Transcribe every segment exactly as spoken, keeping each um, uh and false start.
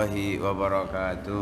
warahmatullahi wabarakatuh.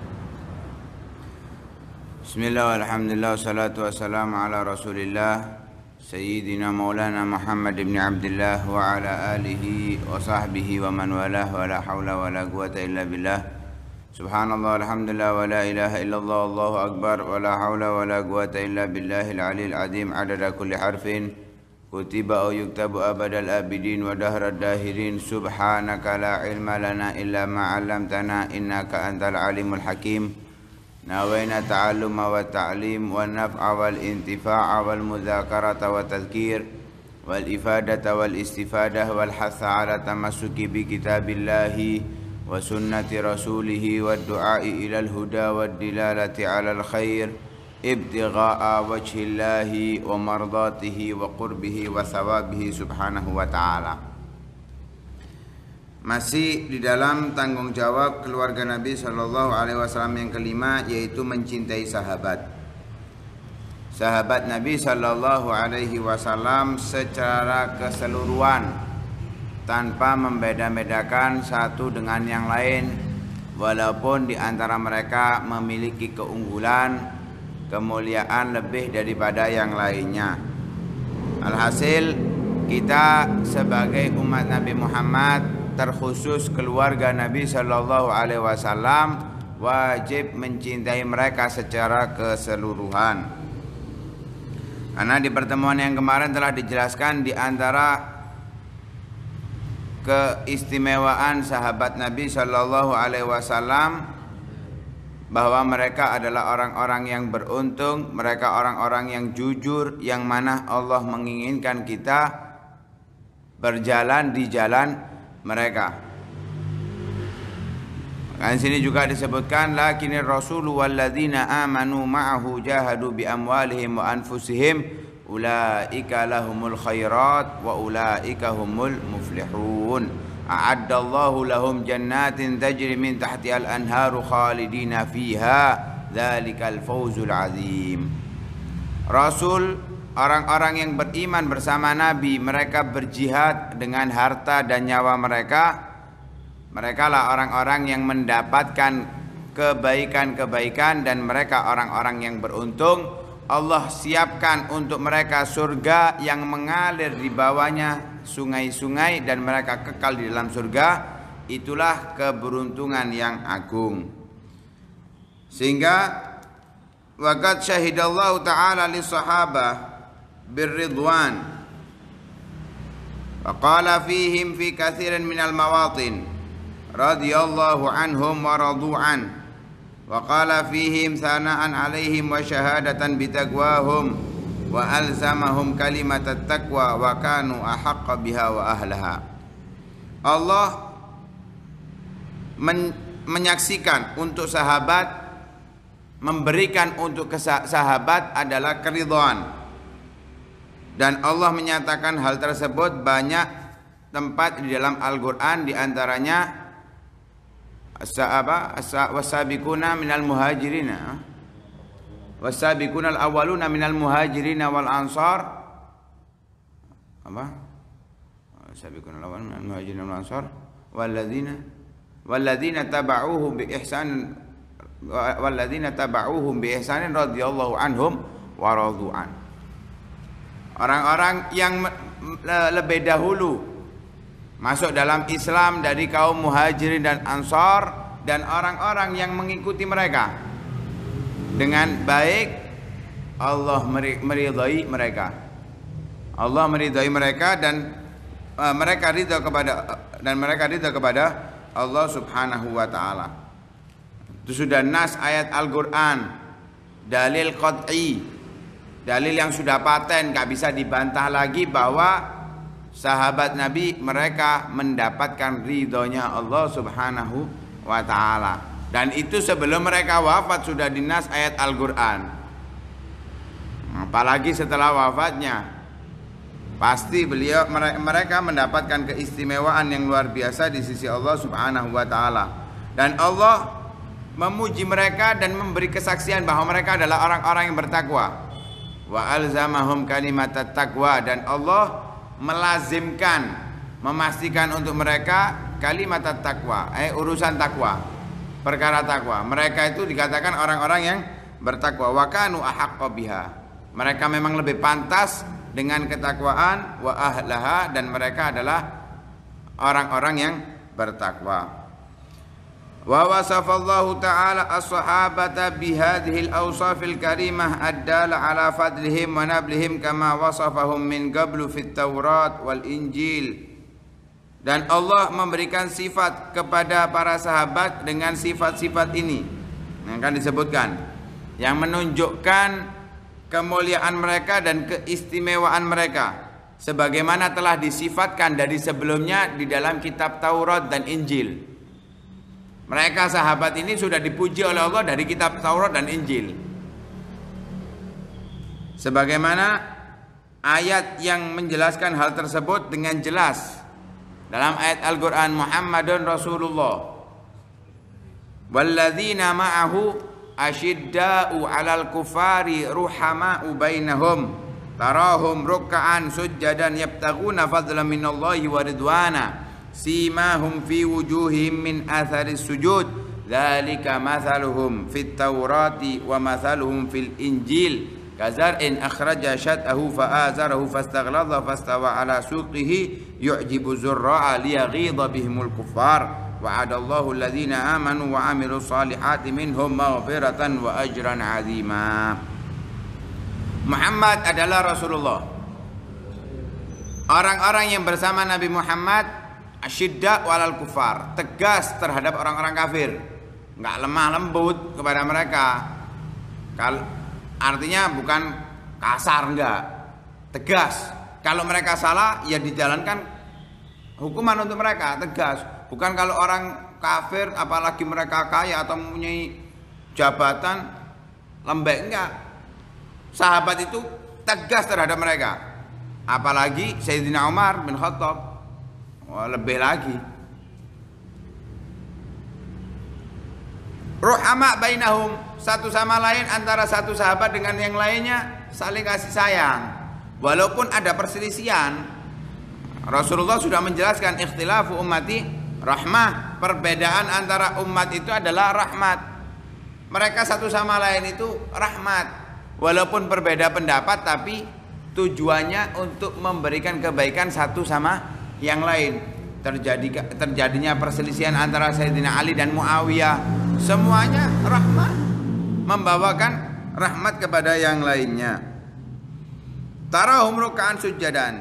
Bismillah, alhamdulillah, salatu wassalamu ala rasulillah Sayyidina maulana Muhammad ibn Abdullah wa ala alihi wa sahbihi wa man walah wa la hawla wa la quwata illa billah. Subhanallah, alhamdulillah, wa la ilaha illallah, Allahu akbar, wa la hawla wa la quwata illa billahil aliyil azim adada kulli harfin kutiba au yuktabu abadal abidin wa dahrad dahirin. Subhanaka la ilma lana illa ma 'allamtana innaka antal alimul hakim. Nawaina ta'alluma wa ta'lim wa naf'a wal intifa'a wal mudzakarata wa tadhkir wal ifadata wal istifadah wal hatha 'ala tamassuki bi kitabillahi wa sunnati rasulih wa du'a'i ilal huda wa dilalati 'alal khair ibtigha'a wajhillahi wa mardatihi wa qurbihi wa thawabihi subhanahu wa ta'ala. Masih di dalam tanggung jawab keluarga Nabi Shallallahu Alaihi Wasallam yang kelima, yaitu mencintai sahabat. Sahabat Nabi Shallallahu Alaihi Wasallam secara keseluruhan, tanpa membeda-bedakan satu dengan yang lain, walaupun di antara mereka memiliki keunggulan, kemuliaan lebih daripada yang lainnya. Alhasil, kita sebagai umat Nabi Muhammad, terkhusus keluarga Nabi Shallallahu Alaihi Wasallam, wajib mencintai mereka secara keseluruhan. Karena di pertemuan yang kemarin telah dijelaskan di antara keistimewaan sahabat Nabi Shallallahu Alaihi Wasallam bahwa mereka adalah orang-orang yang beruntung, mereka orang-orang yang jujur, yang mana Allah menginginkan kita berjalan di jalan mereka. Di sini juga disebutkan, lakinir rasulu walladzina amanu ma'ahu jahadu bi amwalihim wa anfusihim ulaika lahumul khairat wa ulaika humul muflihun. A'addallahu lahum jannatin tajri min tahtiha al-anharu khalidina fiha dzalikal fawzul azim. Rasul, orang-orang yang beriman bersama Nabi, mereka berjihad dengan harta dan nyawa mereka. Mereka lah orang-orang yang mendapatkan kebaikan-kebaikan dan mereka orang-orang yang beruntung. Allah siapkan untuk mereka surga yang mengalir di bawahnya sungai-sungai dan mereka kekal di dalam surga. Itulah keberuntungan yang agung. Sehingga waqad syahidallahu ta'ala li sahabah birridwan wa qala fihim fi katsirin minal mawatin radhiyallahu anhum wa radu'an wa qala fihim sana'an alaihim wa syahadatan bitaqwahum wa alzamahum kalimatat taqwa wa kanu ahaqqa biha wa ahlaha. Allah men menyaksikan untuk sahabat, memberikan untuk sahabat adalah keridhaan, dan Allah menyatakan hal tersebut banyak tempat di dalam Al-Quran, di antaranya As-sa'aba was-sabiquna minal muhajirina was-sabiquna al-awwaluna minal muhajirina wal ansar apa? As-sabiquna al-awwaluna minal muhajirina wal ansar walladzina walladzina taba'uuhum bi ihsan walladzina taba'uuhum bi ihsanin radhiyallahu anhum wa radu'an. Orang-orang yang lebih dahulu masuk dalam Islam dari kaum muhajirin dan ansar, dan orang-orang yang mengikuti mereka dengan baik, Allah meridai mereka. Allah meridai mereka dan uh, mereka ridha kepada dan mereka ridha kepada Allah Subhanahu wa taala. Itu sudah nas ayat Al-Qur'an, dalil qat'i, dalil yang sudah paten, gak bisa dibantah lagi bahwa sahabat Nabi mereka mendapatkan ridhonya Allah Subhanahu wa ta'ala. Dan itu sebelum mereka wafat sudah dinas ayat Al-Quran. Apalagi setelah wafatnya, pasti beliau mereka mendapatkan keistimewaan yang luar biasa di sisi Allah Subhanahu wa ta'ala. Dan Allah memuji mereka dan memberi kesaksian bahwa mereka adalah orang-orang yang bertakwa. Wa alzamahum kalimatat taqwa, dan Allah melazimkan, memastikan untuk mereka kalimat taqwa, eh urusan takwa, perkara takwa. Mereka itu dikatakan orang-orang yang bertakwa. Wa kanu ahaqqa biha. Mereka memang lebih pantas dengan ketakwaan, wa ahlaha, dan mereka adalah orang-orang yang bertakwa. Wa wasafallahu ta'ala as-sahabata bihadhihi al-awsafil karimah ad-dala ala fadlihim wa nablihim kama wasafahum min qablu fit Taurat wal Injil. Dan Allah memberikan sifat kepada para sahabat dengan sifat-sifat ini yang akan disebutkan, yang menunjukkan kemuliaan mereka dan keistimewaan mereka sebagaimana telah disifatkan dari sebelumnya di dalam kitab Taurat dan Injil. Mereka sahabat ini sudah dipuji oleh Allah dari kitab Taurat dan Injil. Sebagaimana ayat yang menjelaskan hal tersebut dengan jelas dalam ayat Al-Qur'an, Muhammadun Rasulullah walladzina ma'ahu asyidda'u 'alal kufari ruhama'u bainahum tarahum ruk'an sujjadan yabtaghuna fadlan minallahi wa ridwana simahum fi wujuhihim min atharis sujud dzalika mathaluhum fit taurati wa mathaluhum fil injil kazar'in akhraja syat'ahu fa'azarahu fastaghladha fastawa ala suqihi yu'jibu zurra'a liyaghidha bihimul kuffar wa'adallahu alladhina amanu wa 'amilus salihati minhum maghfiratan wa ajran 'azima. Muhammad adalah Rasulullah. Orang-orang yang bersama Nabi Muhammad asyidda walal kufar, tegas terhadap orang-orang kafir, nggak lemah lembut kepada mereka. Kal artinya bukan kasar, enggak, tegas. Kalau mereka salah ya dijalankan hukuman untuk mereka, tegas. Bukan kalau orang kafir apalagi mereka kaya atau mempunyai jabatan lembek, enggak. Sahabat itu tegas terhadap mereka, apalagi Sayyidina Umar bin Khattab. Wah, lebih lagi. Ruhama bainahum, satu sama lain antara satu sahabat dengan yang lainnya saling kasih sayang. Walaupun ada perselisihan, Rasulullah sudah menjelaskan ikhtilafu ummati rahmah, perbedaan antara umat itu adalah rahmat. Mereka satu sama lain itu rahmat. Walaupun berbeda pendapat tapi tujuannya untuk memberikan kebaikan satu sama yang lain. Terjadi terjadinya perselisihan antara Sayyidina Ali dan Muawiyah, semuanya rahmat, membawakan rahmat kepada yang lainnya. Tarahum ruk'an sujadan,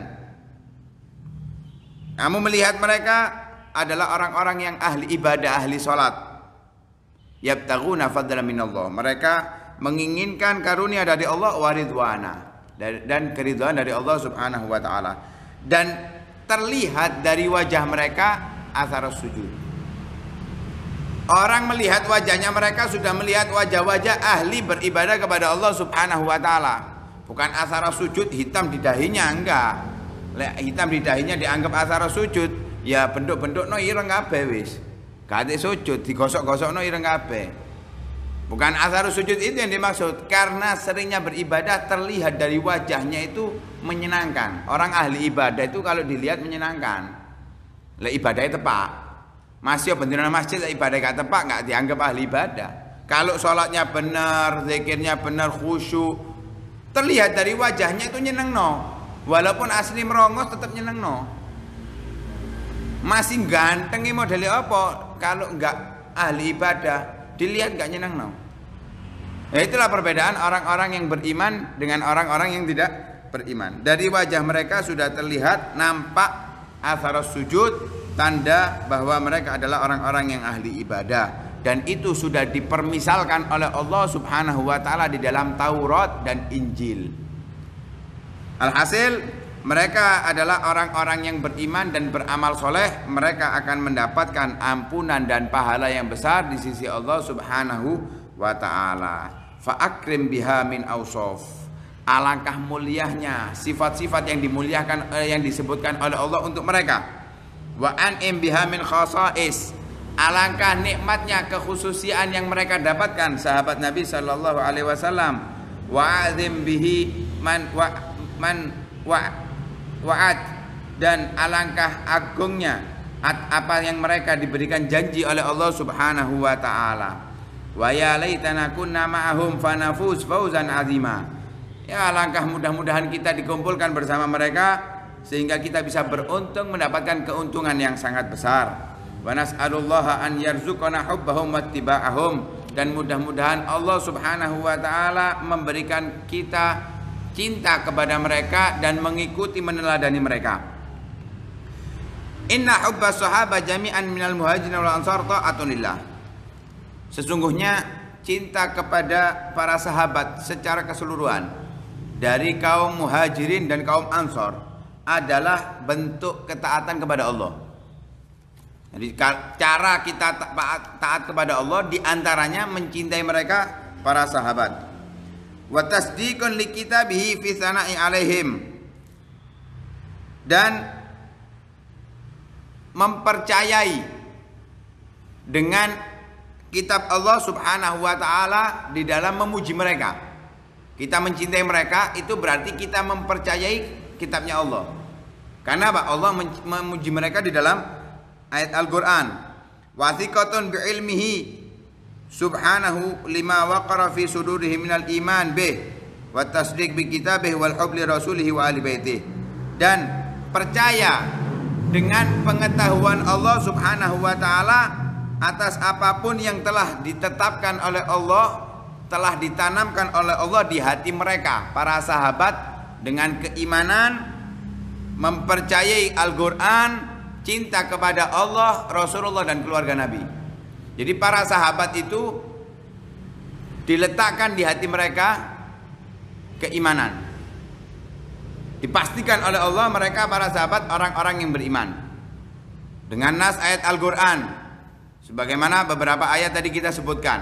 kamu melihat mereka adalah orang-orang yang ahli ibadah, ahli salat. Yabtaghuna fadlan minallah, mereka menginginkan karunia dari Allah, wa ridwana, dan keridhaan dari Allah Subhanahu wa taala. Dan terlihat dari wajah mereka atharus sujud. Orang melihat wajahnya, mereka sudah melihat wajah-wajah ahli beribadah kepada Allah Subhanahu wa taala. Bukan atharus sujud hitam di dahinya, enggak. Lek hitam di dahinya dianggap atharus sujud, ya bentuk-bentuk no ireng kabeh wis. Gate sujud digosok-gosokno ireng kabeh. Bukan atharus sujud itu yang dimaksud, karena seringnya beribadah terlihat dari wajahnya itu menyenangkan. Orang ahli ibadah itu kalau dilihat menyenangkan. Lah ibadahnya tepak. Masih beneran masjid ibadah gak tepak, nggak dianggap ahli ibadah. Kalau sholatnya benar, zikirnya benar, khusyuk, terlihat dari wajahnya itu nyenengno. Walaupun asli merongos tetap nyenengno. Masih ganteng modelnya apa? Kalau nggak ahli ibadah dilihat nggak nyenengno. Ya itulah perbedaan orang-orang yang beriman dengan orang-orang yang tidak beriman. Dari wajah mereka sudah terlihat nampak atharus sujud, tanda bahwa mereka adalah orang-orang yang ahli ibadah, dan itu sudah dipermisalkan oleh Allah Subhanahu wa taala di dalam Taurat dan Injil. Alhasil mereka adalah orang-orang yang beriman dan beramal soleh. Mereka akan mendapatkan ampunan dan pahala yang besar di sisi Allah Subhanahu wa ta'ala. Fa'akrim biha min awsof, alangkah mulianya sifat-sifat yang dimuliakan, eh, yang disebutkan oleh Allah untuk mereka. Wa an'im biha min khasais, alangkah nikmatnya kekhususian yang mereka dapatkan sahabat Nabi sallallahu alaihi wasallam. Wa azim bihi man wa man wa wa'ad, dan alangkah agungnya apa yang mereka diberikan janji oleh Allah Subhanahu wa taala. Wa ya laitana kunna ma'ahum fanafuz fawzan azima. Ya, alangkah mudah-mudahan kita dikumpulkan bersama mereka sehingga kita bisa beruntung mendapatkan keuntungan yang sangat besar. Wa nas'alullaha an yarzuqana hubbahum wattiba'ahum, dan mudah-mudahan Allah Subhanahu wa taala memberikan kita cinta kepada mereka dan mengikuti meneladani mereka. Inna hubbas sahabah jami'an minal muhajirin wal ansar ta'atun lillah. Sesungguhnya cinta kepada para sahabat secara keseluruhan dari kaum muhajirin dan kaum ansor adalah bentuk ketaatan kepada Allah. Jadi cara kita taat kepada Allah diantaranya mencintai mereka para sahabat. Wa tasdiqun li kitabihi fi sana'i alaihim, dan mempercayai dengan kitab Allah Subhanahu wa taala di dalam memuji mereka. Kita mencintai mereka itu berarti kita mempercayai kitabnya Allah. Karena apa? Allah memuji mereka di dalam ayat Al-Qur'an. Wa thiqatun bi ilmihi subhanahu lima waqara fi sudurihi minal iman bih wa tasdiq bi kitabih wal hubli rasulihi wa ali baitih, dan percaya dengan pengetahuan Allah Subhanahu wa taala atas apapun yang telah ditetapkan oleh Allah, telah ditanamkan oleh Allah di hati mereka para sahabat, dengan keimanan, mempercayai Al-Qur'an, cinta kepada Allah, Rasulullah dan keluarga Nabi. Jadi para sahabat itu diletakkan di hati mereka keimanan. Dipastikan oleh Allah mereka para sahabat orang-orang yang beriman. Dengan nas ayat Al-Qur'an, sebagaimana beberapa ayat tadi kita sebutkan.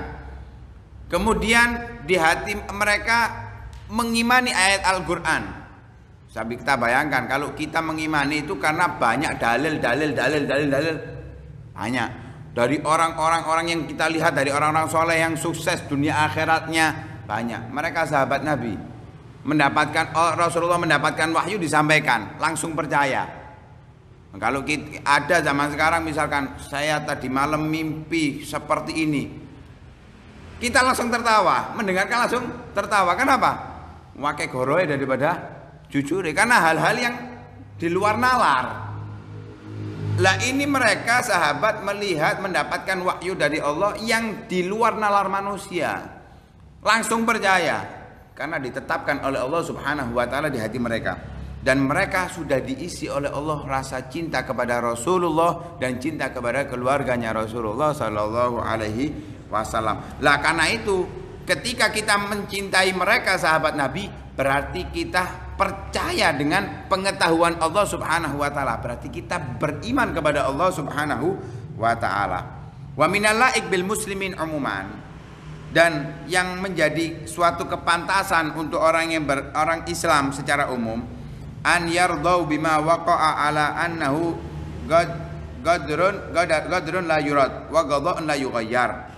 Kemudian di hati mereka mengimani ayat Al-Qur'an. Sampai kita bayangkan kalau kita mengimani itu karena banyak dalil, dalil, dalil, dalil, dalil. Banyak. Dari orang-orang orang yang kita lihat, dari orang-orang soleh yang sukses dunia akhiratnya banyak. Mereka sahabat Nabi, mendapatkan oh, Rasulullah mendapatkan wahyu disampaikan, langsung percaya. Kalau kita, ada zaman sekarang misalkan saya tadi malam mimpi seperti ini, kita langsung tertawa, mendengarkan langsung tertawa. Kenapa? Wakai goroe daripada jujur, karena hal-hal yang di luar nalar. Lah ini mereka sahabat melihat mendapatkan wahyu dari Allah yang di luar nalar manusia, langsung percaya karena ditetapkan oleh Allah Subhanahu wa taala di hati mereka, dan mereka sudah diisi oleh Allah rasa cinta kepada Rasulullah dan cinta kepada keluarganya Rasulullah sallallahu alaihi wasallam. Lah karena itu ketika kita mencintai mereka sahabat Nabi, berarti kita percaya dengan pengetahuan Allah Subhanahu wa taala, berarti kita beriman kepada Allah Subhanahu wa taala. Wa minal laik bil muslimin umuman, dan yang menjadi suatu kepantasan untuk orang yang ber, orang Islam secara umum, an yardau bima waqa'a ala annahu gad gadrun gadrun la yurad wa ghadha'un la yughayyar.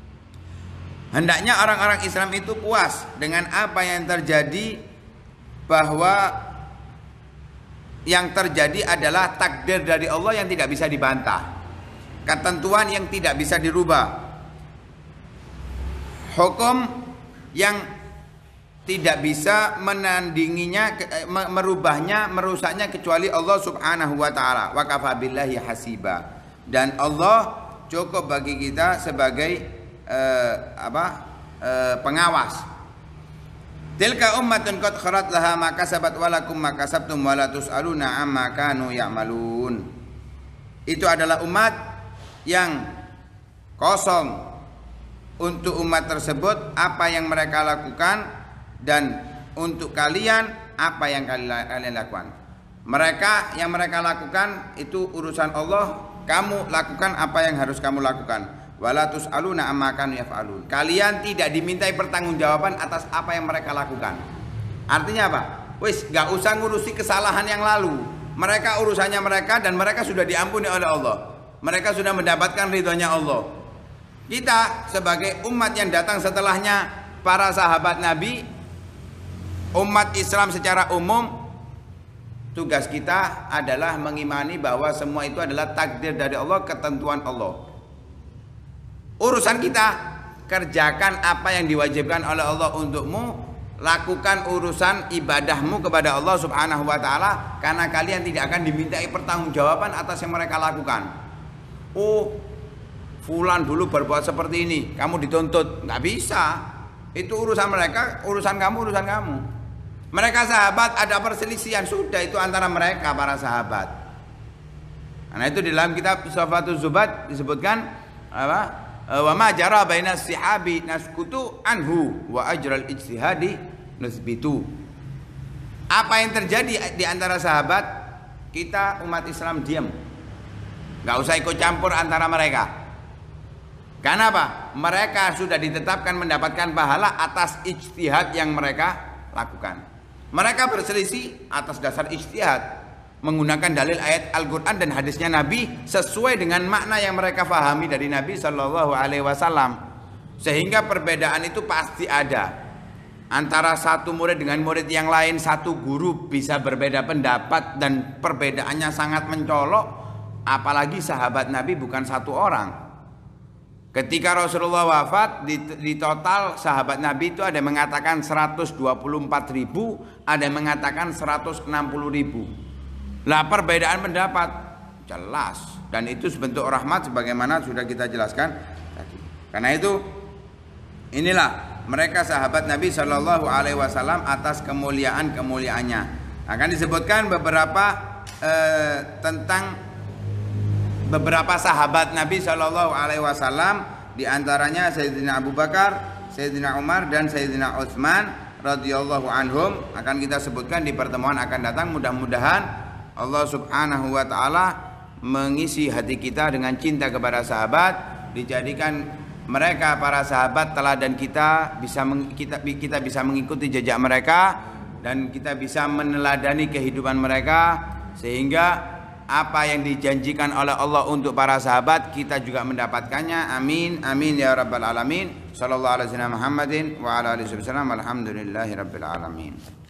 Hendaknya orang-orang Islam itu puas dengan apa yang terjadi, bahwa yang terjadi adalah takdir dari Allah yang tidak bisa dibantah, ketentuan yang tidak bisa dirubah, hukum yang tidak bisa menandinginya, merubahnya, merusaknya kecuali Allah Subhanahu wa taala. Wa kafa billahi hasiba, dan Allah cukup bagi kita sebagai uh, apa uh, pengawas. Tilka ummatun qad kharat laha ma kasabat wa lakum ma kasabtum wa la tusaluna amma kanu ya'malun. Itu adalah umat yang kosong, untuk umat tersebut apa yang mereka lakukan, dan untuk kalian apa yang kalian lakukan. Mereka yang mereka lakukan itu urusan Allah, kamu lakukan apa yang harus kamu lakukan. Wala tus'aluna amma kanu yaf'alun. Kalian tidak dimintai pertanggungjawaban atas apa yang mereka lakukan. Artinya apa? Wis, gak usah ngurusi kesalahan yang lalu. Mereka urusannya mereka, dan mereka sudah diampuni oleh Allah. Mereka sudah mendapatkan ridhonya Allah. Kita sebagai umat yang datang setelahnya para sahabat Nabi, umat Islam secara umum, Tugas kita adalah mengimani bahwa semua itu adalah takdir dari Allah, ketentuan Allah. Urusan kita, kerjakan apa yang diwajibkan oleh Allah untukmu, lakukan urusan ibadahmu kepada Allah Subhanahu wa taala, karena kalian tidak akan dimintai pertanggungjawaban atas yang mereka lakukan. Oh, fulan dulu berbuat seperti ini, kamu dituntut. Nggak bisa. Itu urusan mereka, urusan kamu, urusan kamu. Mereka sahabat ada perselisihan, sudah itu antara mereka para sahabat. Karena itu di dalam kitab Safatul Zubat disebutkan apa? Wa ma jara baina sihabi naskutu anhu wa ajral ijtihadi nasbitu. Apa yang terjadi di antara sahabat, kita umat Islam diam. Enggak usah ikut campur antara mereka. Karena apa? Mereka sudah ditetapkan mendapatkan pahala atas ijtihad yang mereka lakukan. Mereka berselisih atas dasar ijtihad, menggunakan dalil ayat Al-Quran dan hadisnya Nabi sesuai dengan makna yang mereka fahami dari Nabi Shallallahu Alaihi Wasallam. Sehingga perbedaan itu pasti ada antara satu murid dengan murid yang lain. Satu guru bisa berbeda pendapat dan perbedaannya sangat mencolok, apalagi sahabat Nabi bukan satu orang. Ketika Rasulullah wafat, di, di total sahabat Nabi itu ada yang mengatakan seratus dua puluh empat ribu, ada yang mengatakan seratus enam puluh ribu. Lah perbedaan pendapat jelas, dan itu sebentuk rahmat sebagaimana sudah kita jelaskan tadi. Karena itu inilah mereka sahabat Nabi Shallallahu Alaihi Wasallam atas kemuliaan kemuliaannya. Akan disebutkan beberapa eh, tentang beberapa sahabat Nabi Shallallahu Alaihi Wasallam, diantaranya Sayyidina Abu Bakar, Sayyidina Umar, dan Sayyidina Utsman radhiyallahu anhum. Akan kita sebutkan di pertemuan akan datang. Mudah-mudahan Allah Subhanahu Wa Taala mengisi hati kita dengan cinta kepada sahabat, dijadikan mereka para sahabat teladan kita, bisa kita kita bisa mengikuti jejak mereka, dan kita bisa meneladani kehidupan mereka, sehingga apa yang dijanjikan oleh Allah untuk para sahabat kita juga mendapatkannya. Amin amin ya rabbal alamin. Sallallahu alaihi wasallam Muhammadin wa ala alihi wasallam. Alhamdulillahi rabbil alamin.